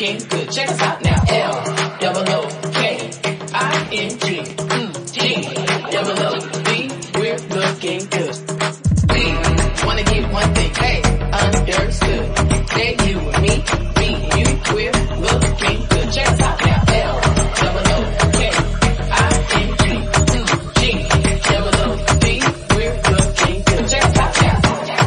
looking good. Check us out now. L-O-O-K-I-N-G. G-double-O-B. We're looking good. We wanna get one thing. Hey, understood. Say you and me, you, we're looking good. Check us out now. L-O-O-K-I-N-G. G-double-O-B. We're looking good. Check us out now.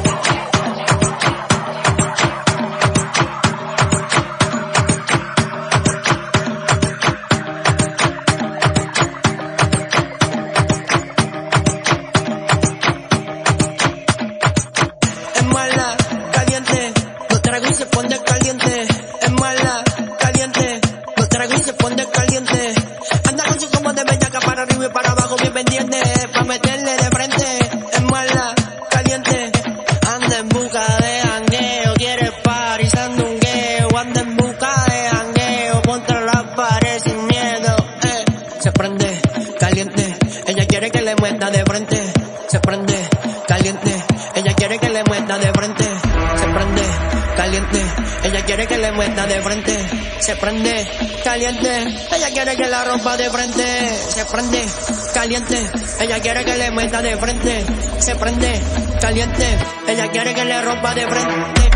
Se prende, caliente, ella quiere que la rompa de frente. Se prende, caliente, ella quiere que le meta de frente. Se prende, caliente, ella quiere que le rompa de frente.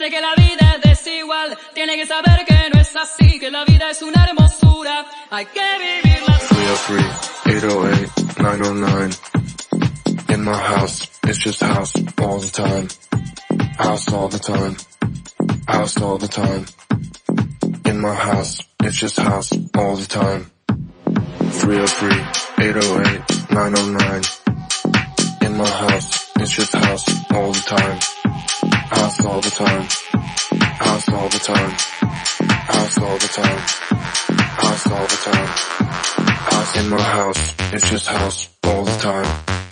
dice que la vida es desigual, tiene que saber que no es así, que la vida es una hermosura, hay que vivirla. 303, 808, 909. In my house, it's just house all the time. House all the time. House all the time. In my house, it's just house all the time. 303, 808, 909. In my house, it's just house all the time. House all the time. House all the time. House all the time. House all the time. House in my house, it's just house all the time.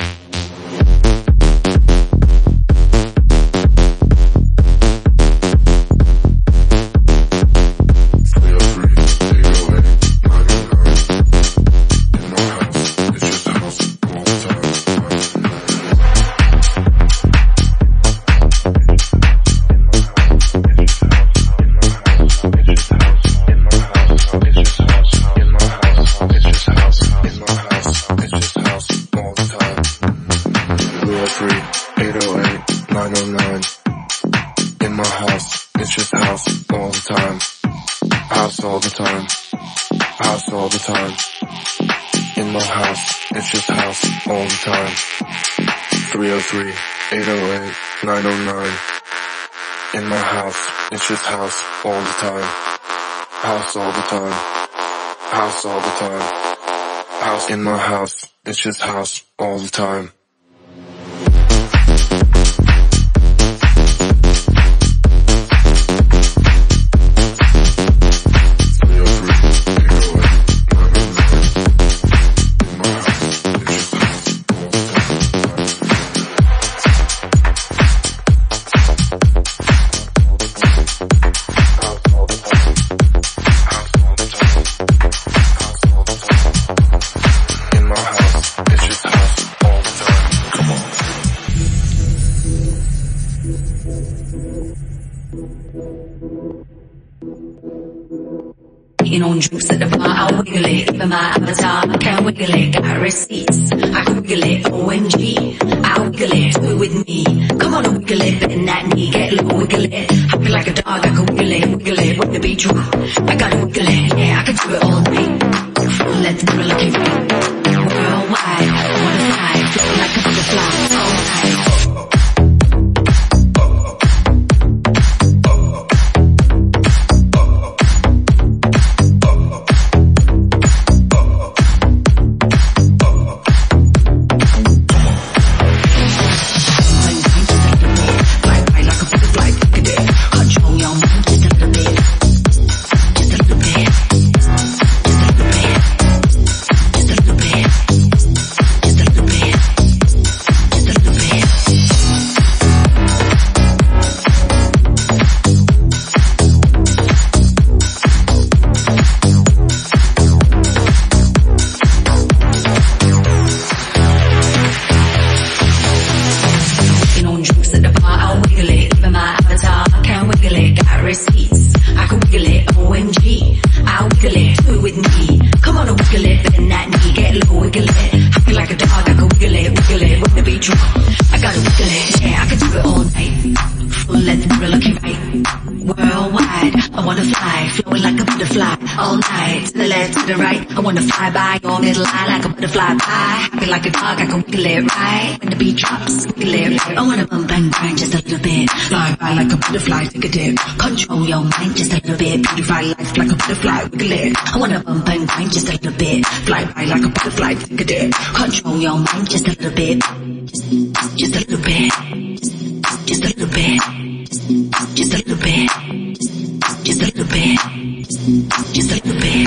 In my house, it's just house all the time. House all the time. House all the time. House in my house, it's just house all the time. On drinks at the bar, I'll wiggle it. Even my avatar, I can't wiggle it. Got receipts, I can wiggle it. OMG, I'll wiggle it. Do it with me. Come on and wiggle it, bend that knee, get low, wiggle it. Happy like a dog, I can wiggle it when the beat drop. I gotta wiggle it, yeah, I can do it all night. Let the girl look at me. Worldwide, I wanna fly, feel like a butterfly all night. I wanna fly by your middle line like a butterfly pie. Happy like a dog, I can wiggle it right. When the beat drops, wiggle it right. I wanna bump and grind just a little bit. Fly by like a butterfly, take a dip. Control your mind just a little bit. Beautify life like a butterfly, wiggle it. I wanna bump and grind just a little bit. Fly by like a butterfly, take a dip. Control your mind just a little bit. Just a little bit. Just a little bit. Just a little bit. Just a little bit. Just a little bit.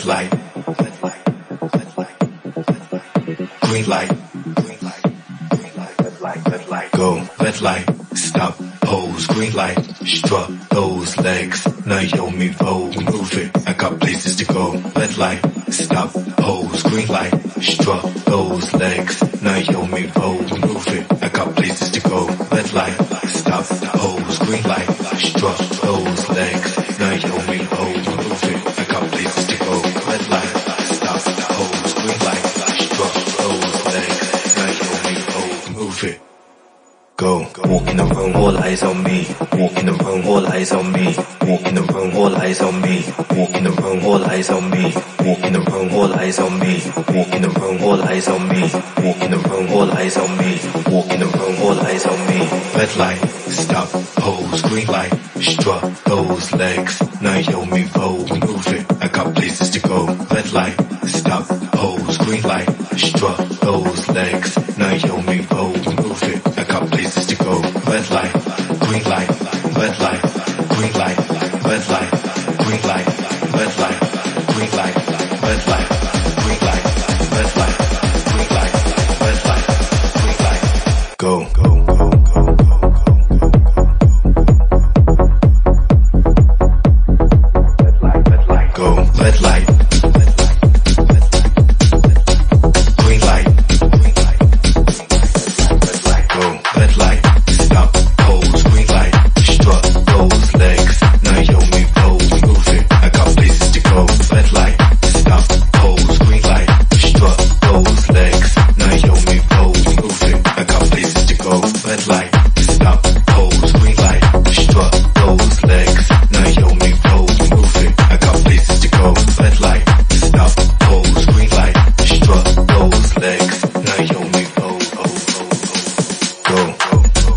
red light, green light, red light, go, red light, stop, pose, green light, strut those legs, Naomi Vogue, move it, I got places to go, red light, stop, pose, green light, strut those legs, Naomi Vogue, move it, I got places to go, red light, stop, pose, green light, strut those legs, Naomi Vogue, move it, I got places to go, red light, stop, pose, green light, strut those legs, Naomi Vogue, move it. Go, walking around, all eyes on me. Walking around, all eyes on me. Walking around, all eyes on me. Walking around, all eyes on me. Walking around, all eyes on me. Walking around, all eyes on me. Walking around, all eyes on me. Walking around, all eyes on me. Red light, stop, pose, green light, strut those legs, Naomi Vogue, move it, I got places to go. Red light, stop, pose, green light, strut those legs, Naomi Vogue, move it, I got places to go. Red light, green light, red light, green light, red light, green light, red light, green light, red light, green light, red light, green light, red light, green light. Go, go, go, go, go, go. Go, red light, green light, go, red light, stop, pose, green light, strut those legs, Naomi Vogue, move it, I got places to go, red light, stop, pose, green light, strut those legs, Naomi Vogue, move it, I got places to go, red light, stop, pose, green light, strut those legs, Naomi Vogue, move it, I got places to go, red light, stop, pose, green light, strut those legs, Naomi Vogue, go, go, go, go, go.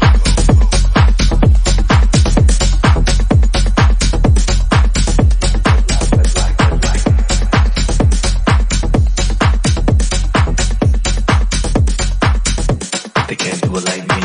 They can't do it like me.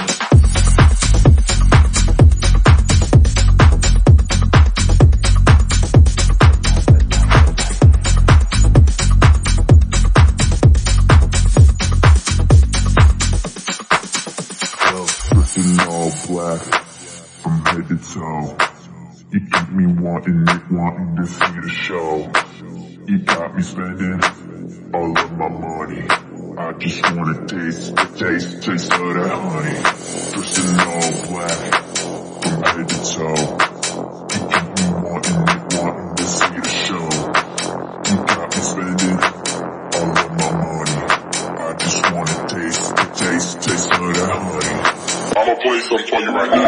Looking all black from head to toe. You keep me wanting it, wanting to see the show. You got me spending all of my money. I just wanna taste of that honey. Looking all black from head to toe. You keep me wanting it, wanting to see the show. You got me spending all of my money. I just wanna taste of that honey. I'ma play something for you right now.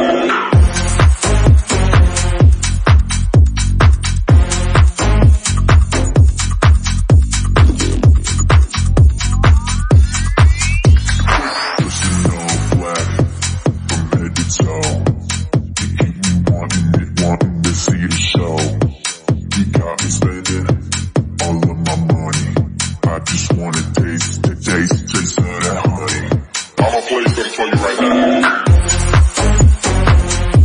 Listen all black from head to toe. You keep me wanting it, wanting to see the show. You got me spending all of my money. I just wanna taste of that honey. I'ma play something for you right now.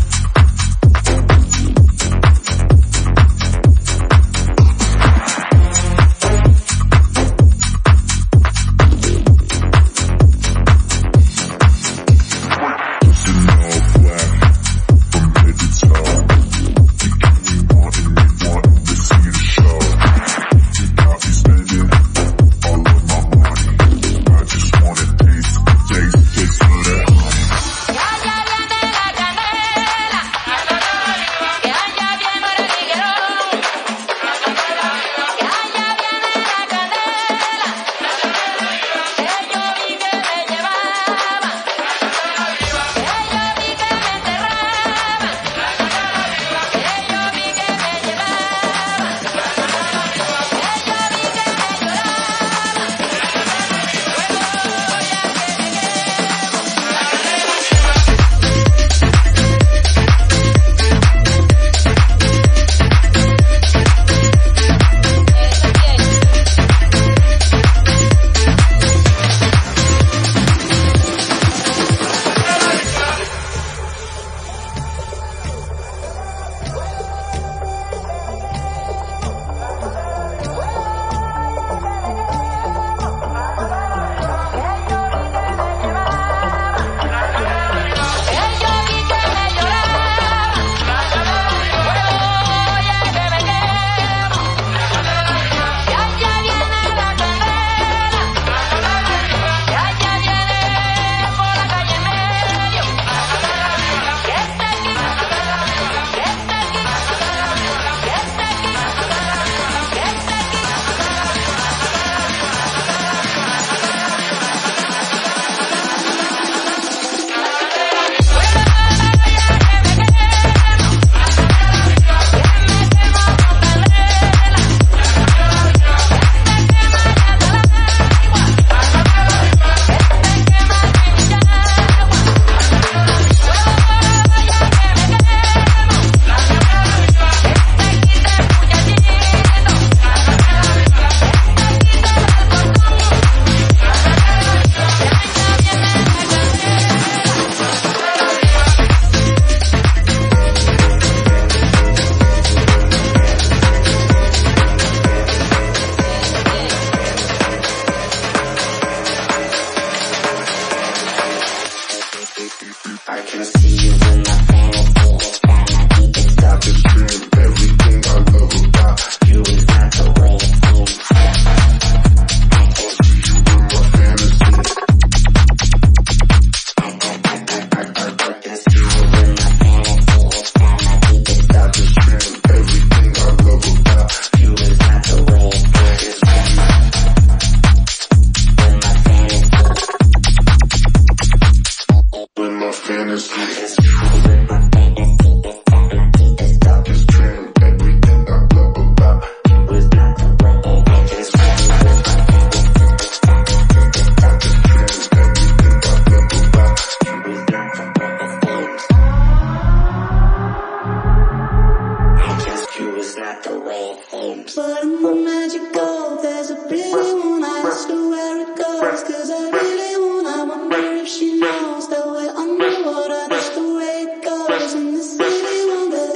she knows that we're underwater. That's the way it goes in the city one day.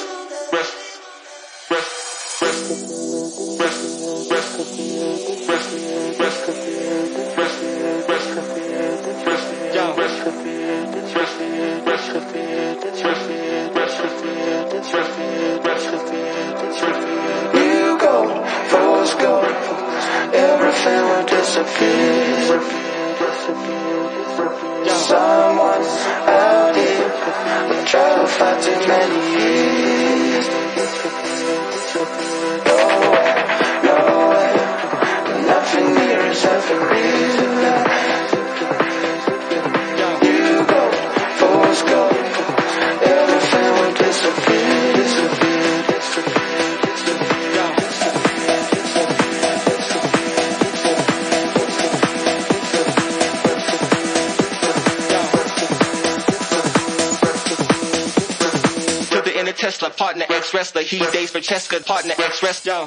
You go, force go, everything will disappear. Someone out here will try to fight too many years. Nowhere, nothing here is ever real. You go, force go, everything will disappear, disappear, disappear. Tesla, partner ex-wrestler, he dates for Cheska, partner ex-wrestler.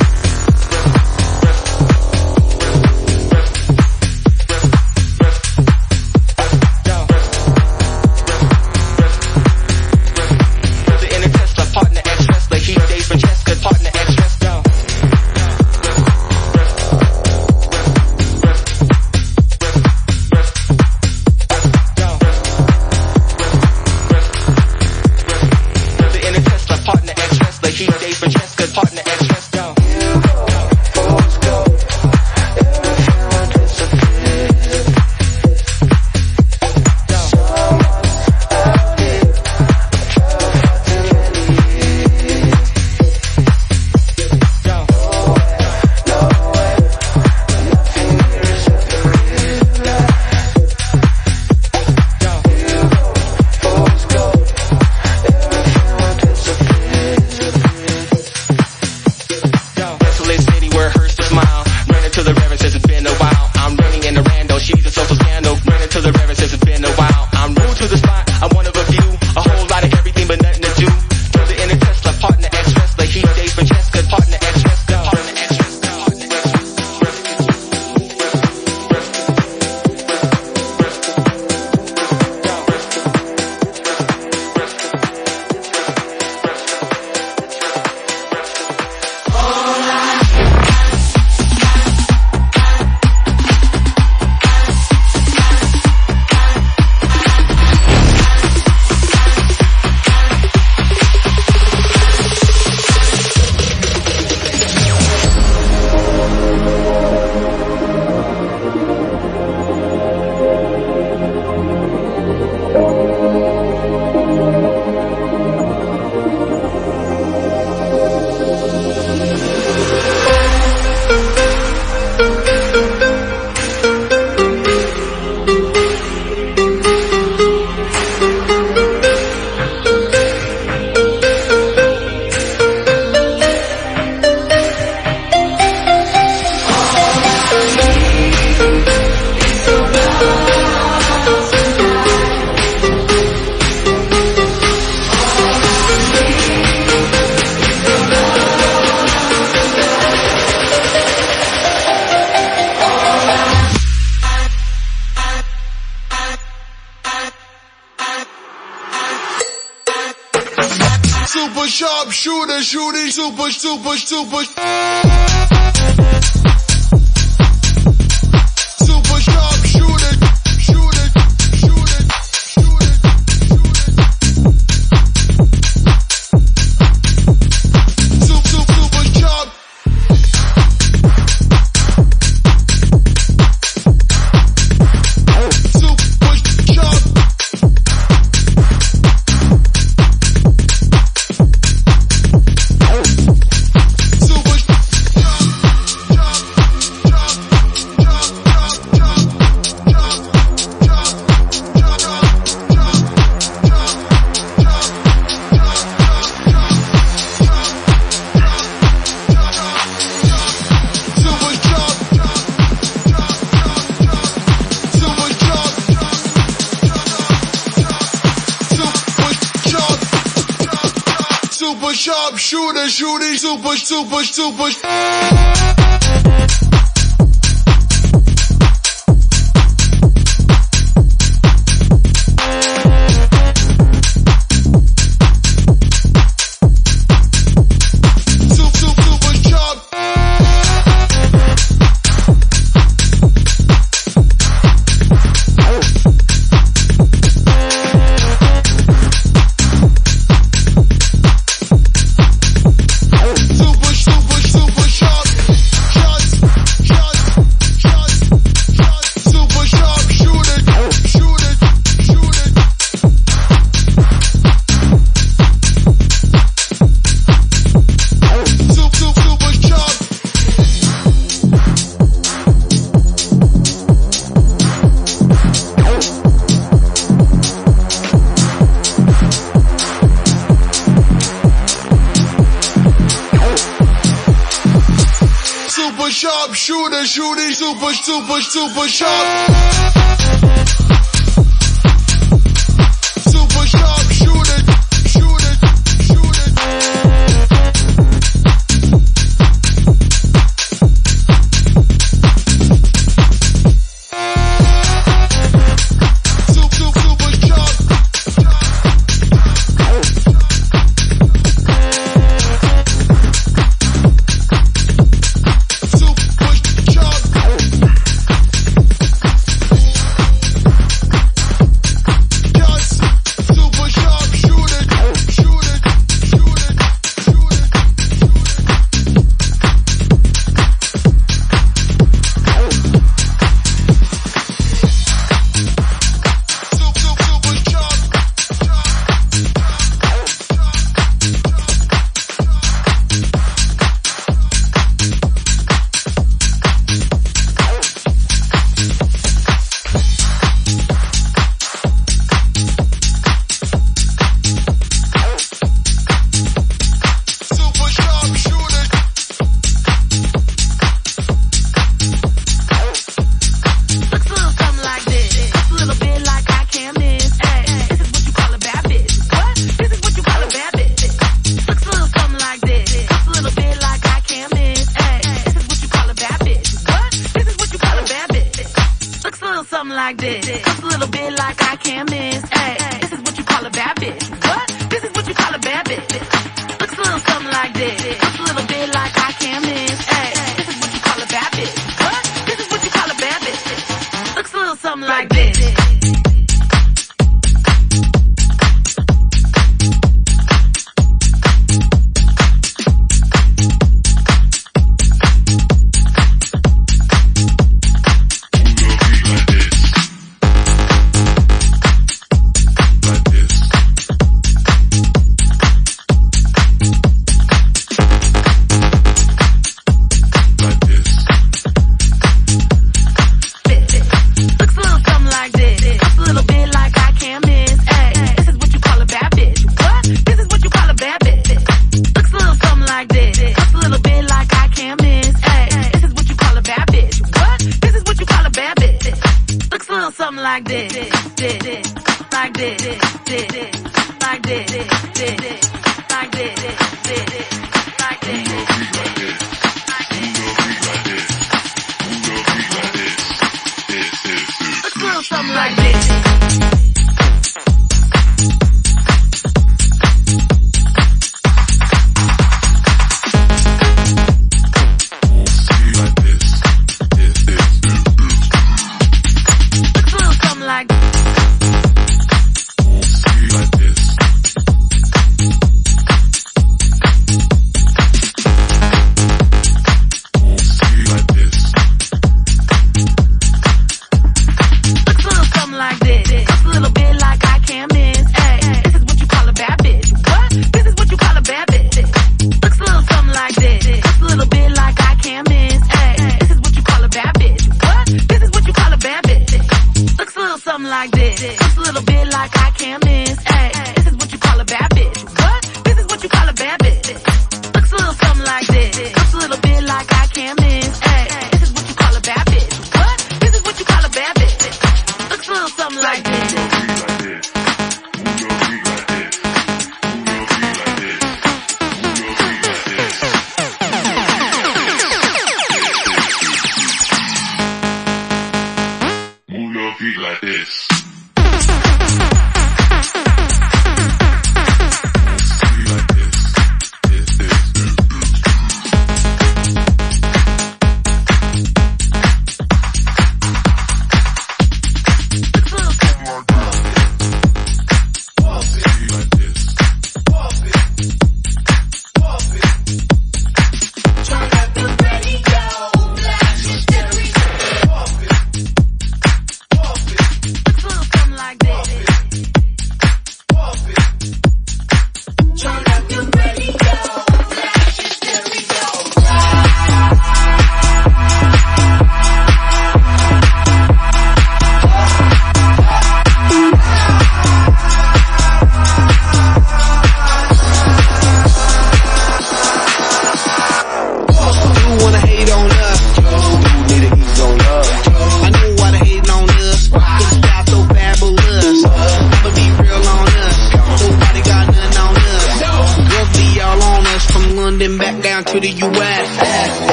Super sharp shooter, shooting super, super, super. Super sharp shooter, shooter, shooter, shooter, shooter. Super sharp. Super sharp shooter, shooting super, super, super. sharp shooter, shooting super, super, super sharp. Super sharp shooter, shooter, shooter.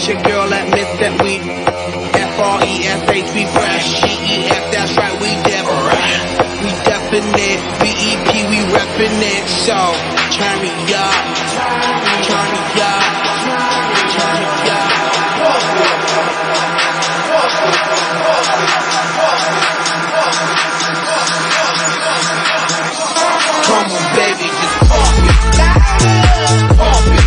It's your girl that miss that we F-R-E-S-H, we fresh. G-E-F, that's right, we definite. We definite. B-E-P, we reppin' it. So, turn me up. Turn me up. Turn me up. Come on, baby, just pump it. Pump it.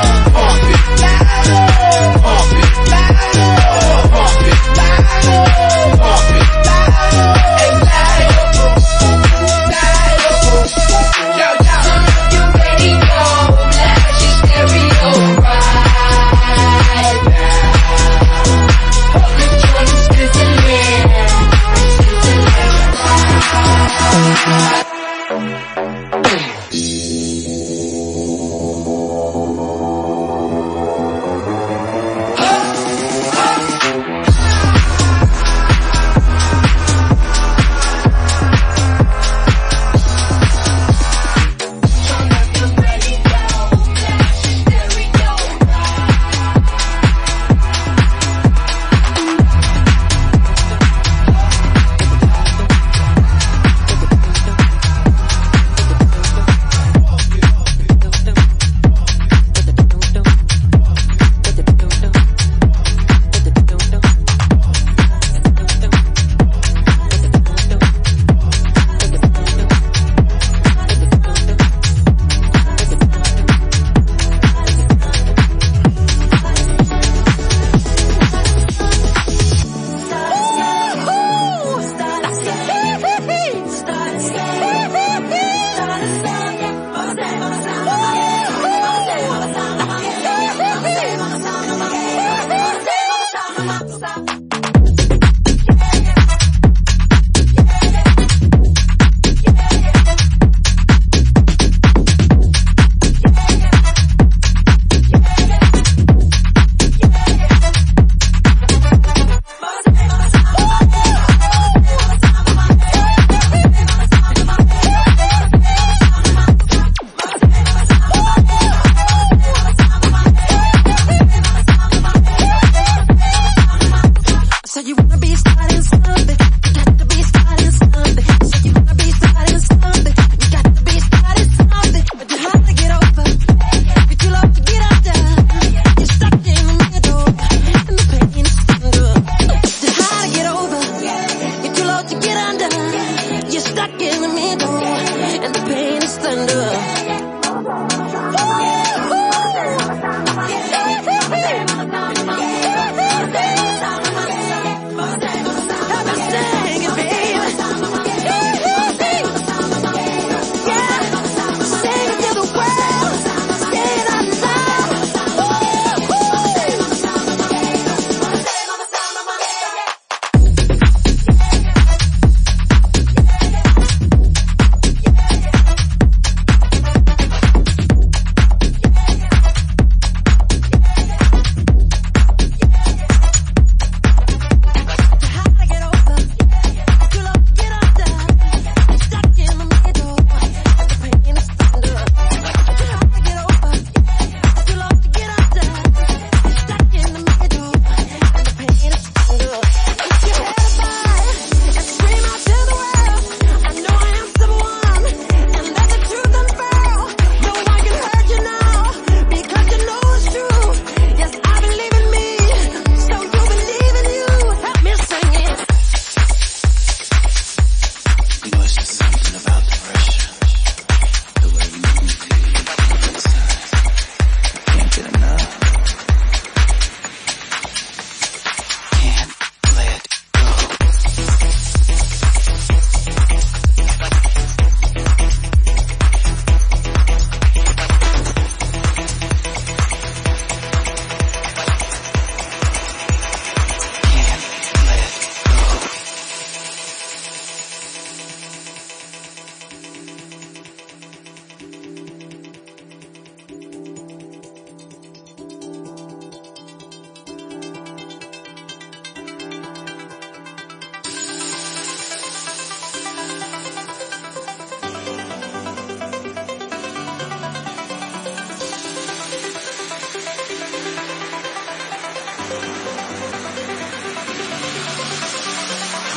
Pump it. Pump it. Pump it.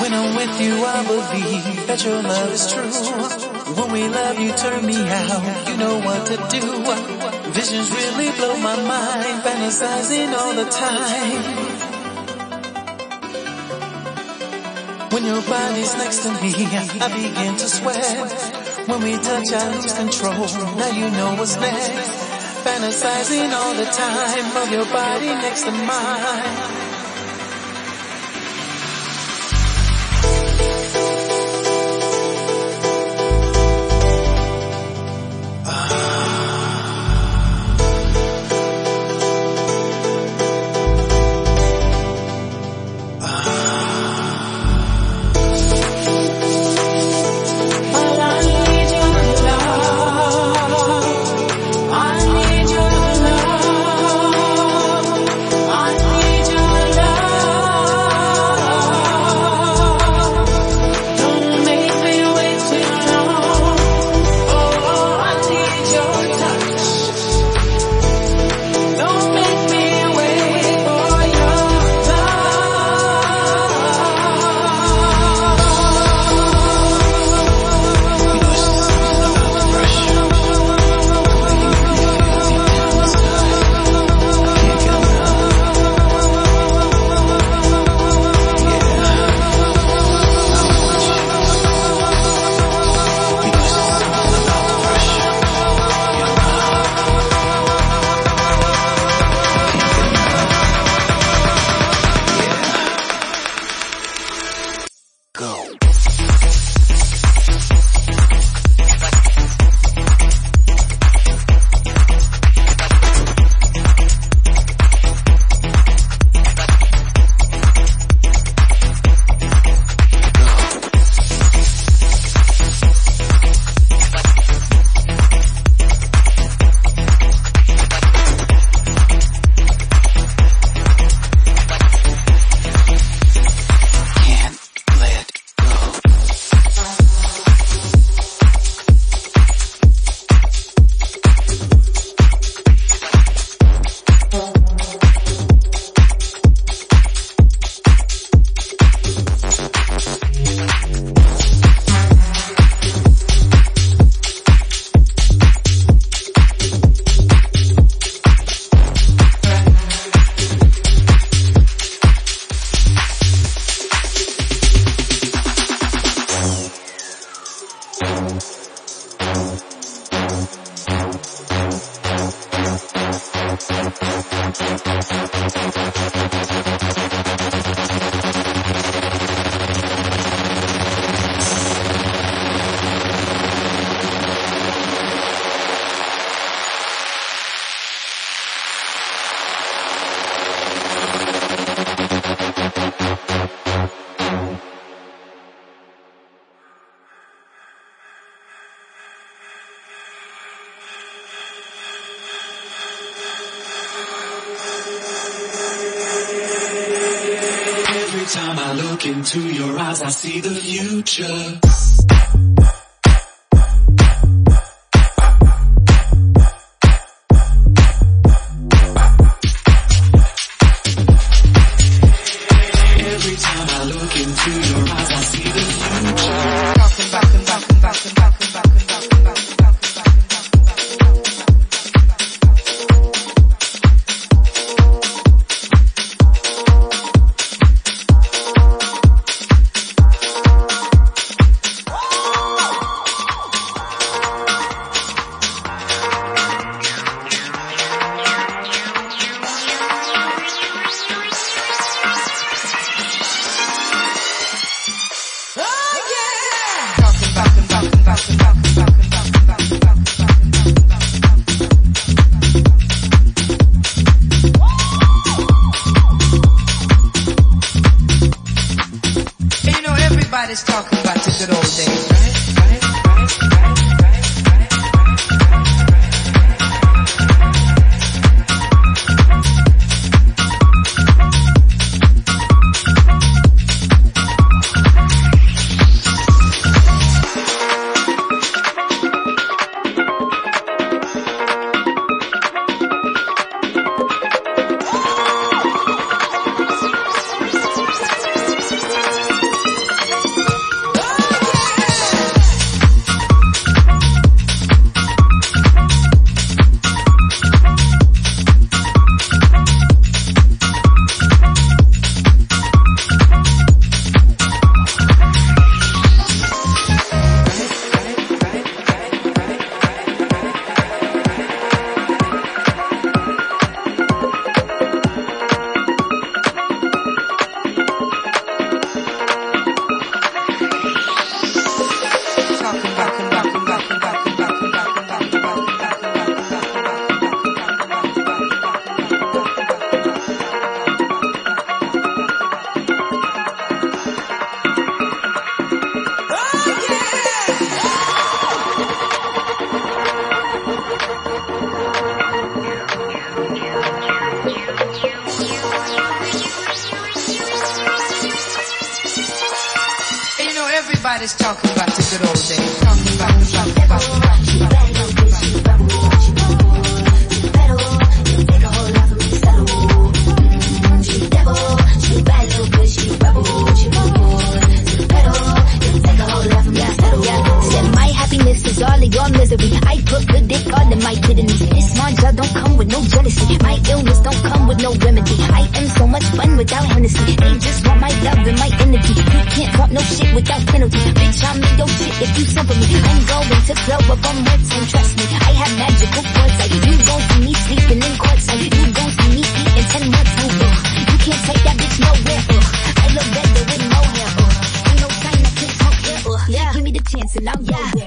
When I'm with you, I believe that your love is true. When we love, you turn me out, you know what to do. Visions really blow my mind, fantasizing all the time. When your body's next to me, I begin to sweat. When we touch, I lose control, now you know what's next. Fantasizing all the time of your body next to mine. Every time I look into your eyes, I see the future. Every time I look into your eyes, I see the future. Everybody's talking about the good old days, right? everybody's talking about the good old days. Talking about the is all of your misery. I put good dick all in my kidneys. This manja don't come with no jealousy. My illness don't come with no remedy. I am so much fun without Hennessy. They just want my love and my energy. You can't talk no shit without penalty. Bitch, I'm in your shit if you simple me. I'm going to blow up on words and trust me. I have magical foresight. You gon' see me sleeping in courtside. You gon' see me eating 10 months old. You can't take that bitch nowhere. I look better with no hair. Ain't no time I can't talk here. Yeah, give me the chance and I'll go there.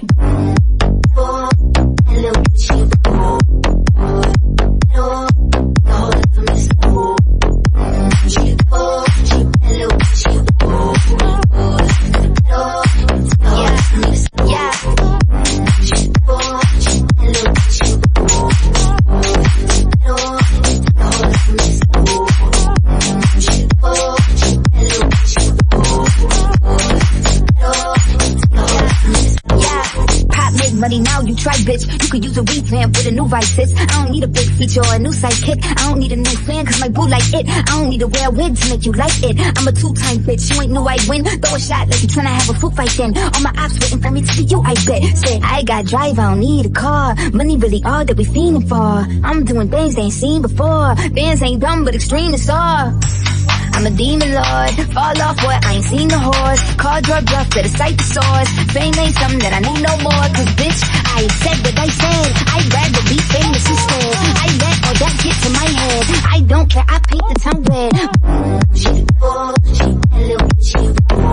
Now you try, bitch. You could use a revamp with a new vices. I don't need a big feature or a new sidekick. I don't need a new fan cause my boo like it. I don't need to wear a wig to make you like it. I'm a two-time bitch. You ain't knew I'd win. Throw a shot like you tryna have a foot fight then. All my ops waiting for me to see you, I bet. Say, I got drive, I don't need a car. Money really all that we fiending for. I'm doing things they ain't seen before. Bands ain't dumb but extreme is all. I'm a demon lord, fall off what I ain't seen the horse. Call drug bluff, better cite the source. Fame ain't something that I need no more. Cause bitch, I ain't said what I said. I'd rather be famous instead. I let all that get to my head. I don't care, I paint the town red. She a little bitch, she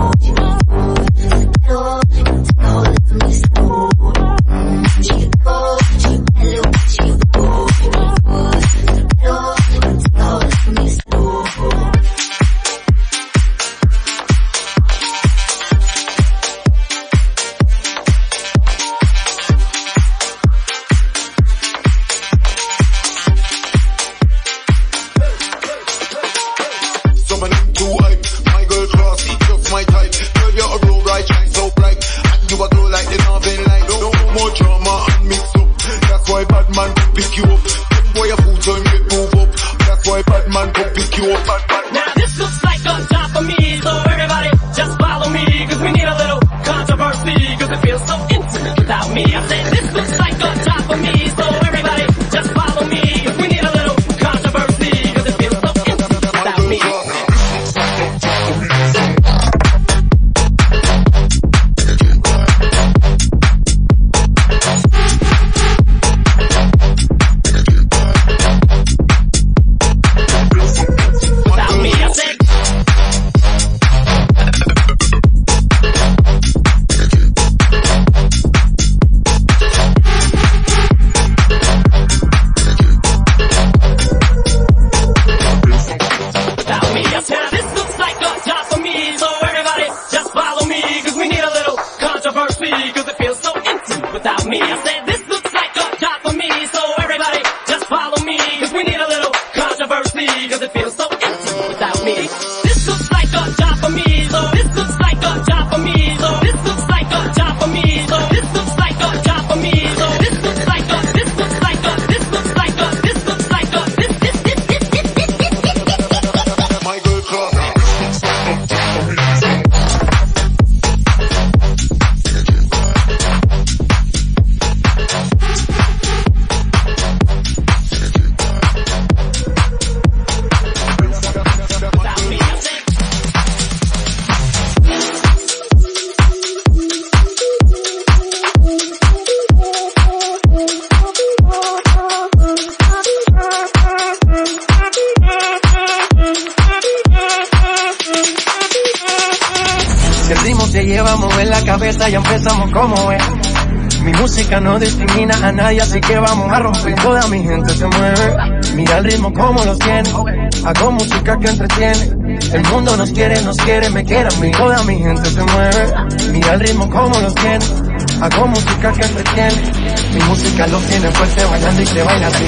Ya empezamos como es. Mi música no discrimina a nadie, así que vamos a romper. Toda mi gente se mueve. Mira el ritmo como lo tiene. Hago música que entretiene. El mundo nos quiere, me quiere a mí. Toda mi gente se mueve. Mira el ritmo como lo tiene. Hago música que entretiene. Mi música los tiene fuerte bailando y se baila así.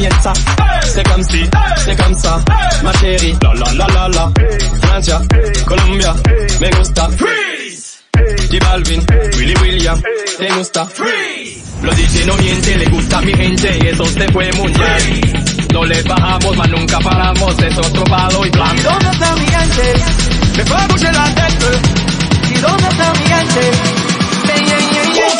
comienza. C'est comme si, c'est comme ça, ma chérie. La la la la la. Francia, Colombia, me gusta. Freeze. J Balvin, Willy William, te gusta. Freeze. Los DJ no mienten, le gusta a mi gente y eso se fue mundial. No les bajamos, mas nunca paramos, es otro palo y plan. ¿Y dónde está mi gente? Me fue a bouger la tête. ¿Y dónde está mi gente? Yeah, yeah, yeah, yeah.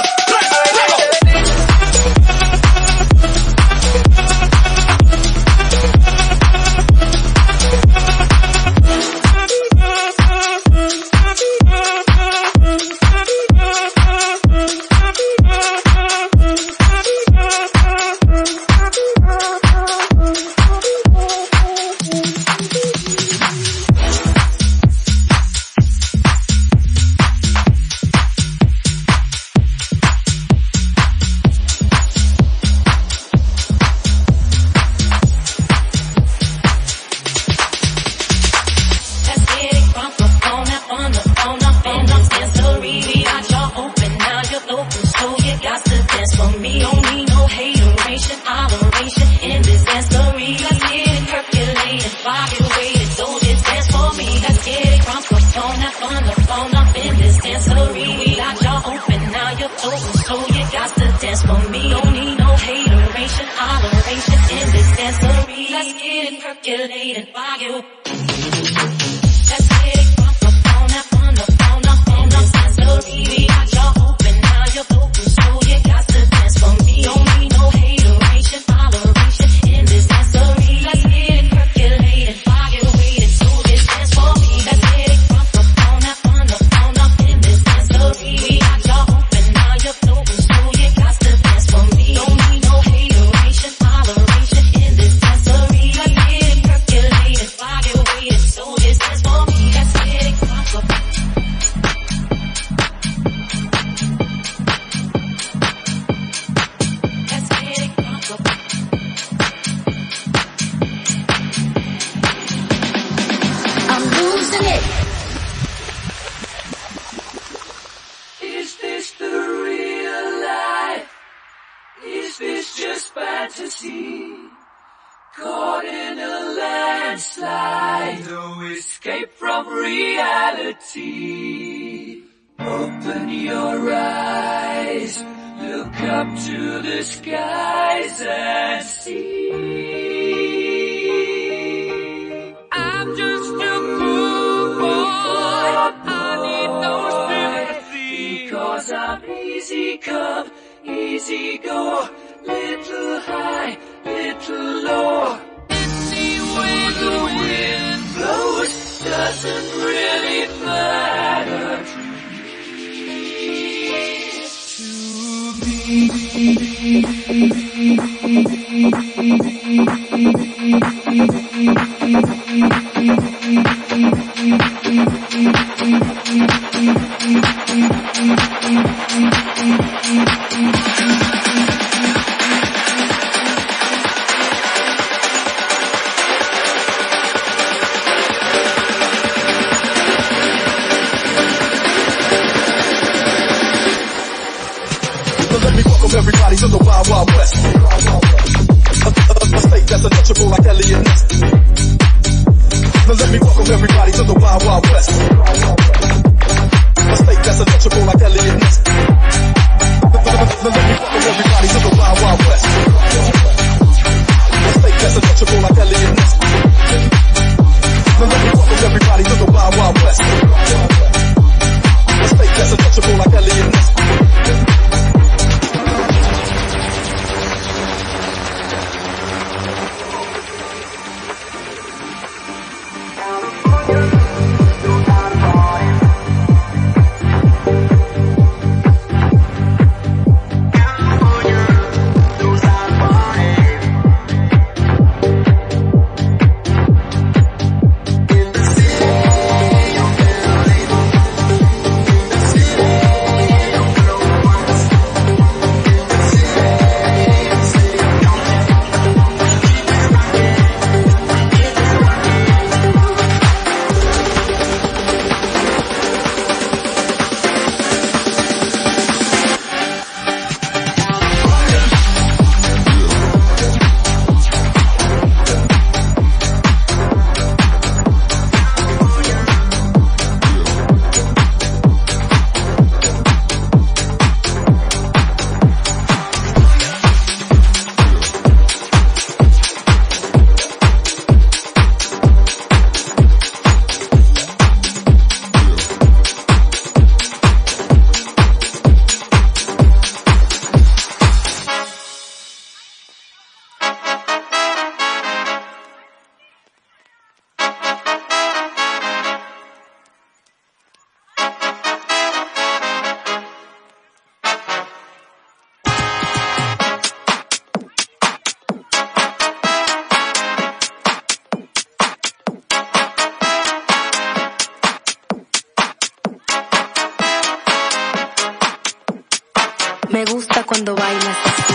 Everybody to the Wild Wild West. A state that's untouchable like Elliot Ness. Now let me welcome everybody to the Wild Wild West. A state that's untouchable like Elliot Ness. Now let me welcome everybody to the Wild Wild West. A state that's untouchable like Elliot Ness. Now let me welcome everybody to the Wild Wild West. A state that's untouchable like Elliot Ness. Me gusta cuando bailas así.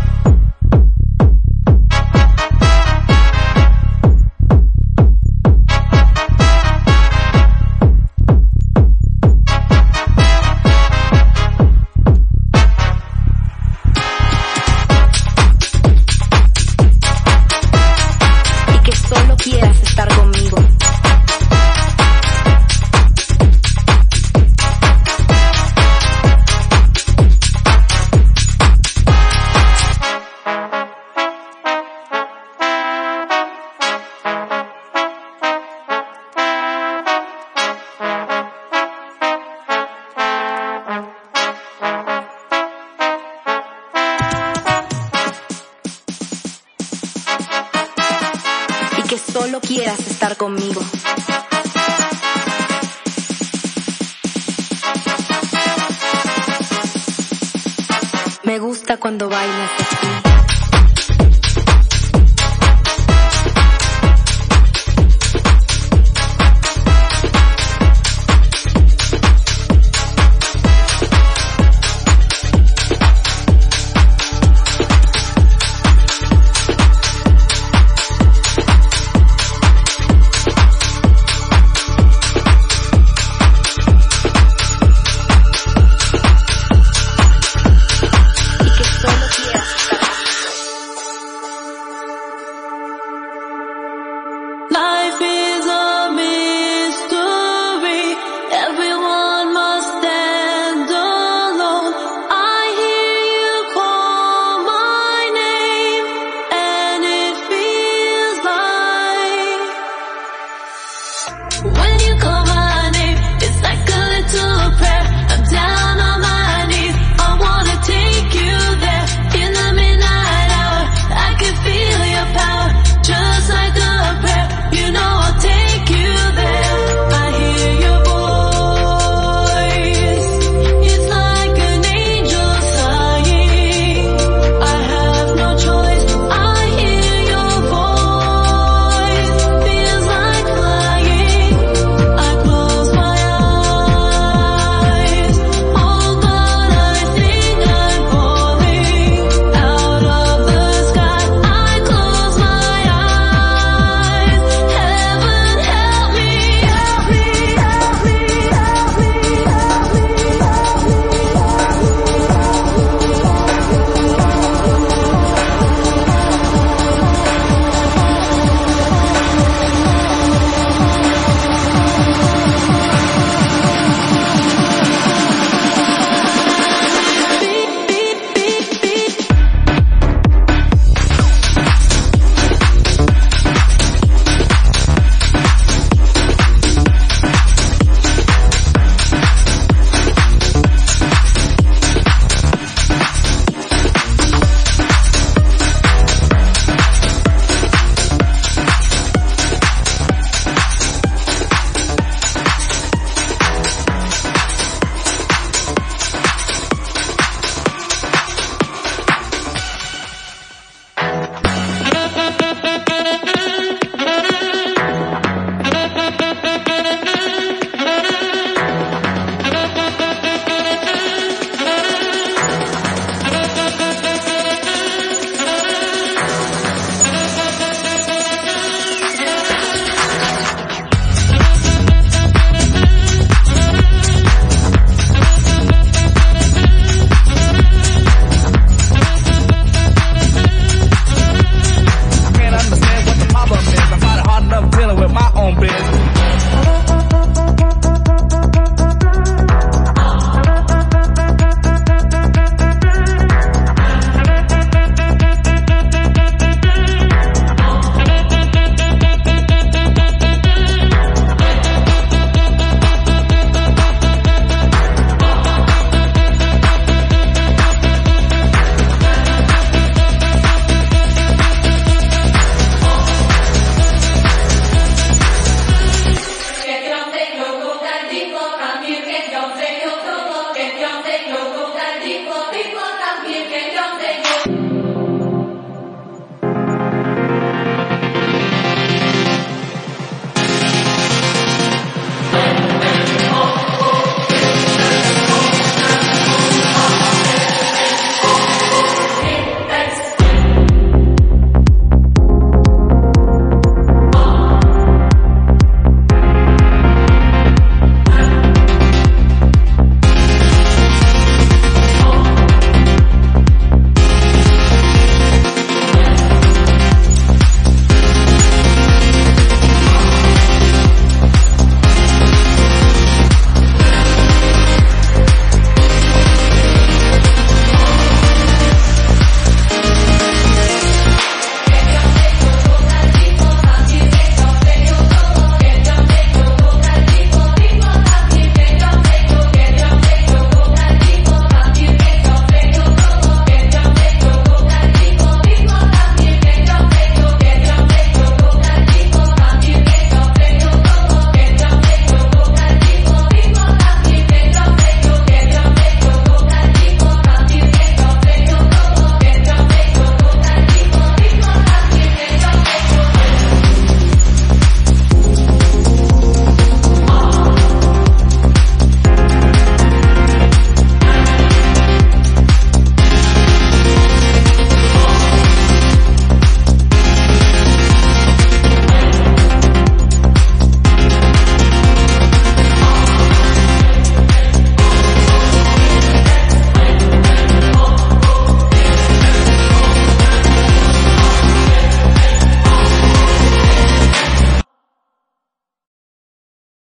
Y que solo quieras estar conmigo. Que solo quieras estar conmigo. Me gusta cuando bailas así.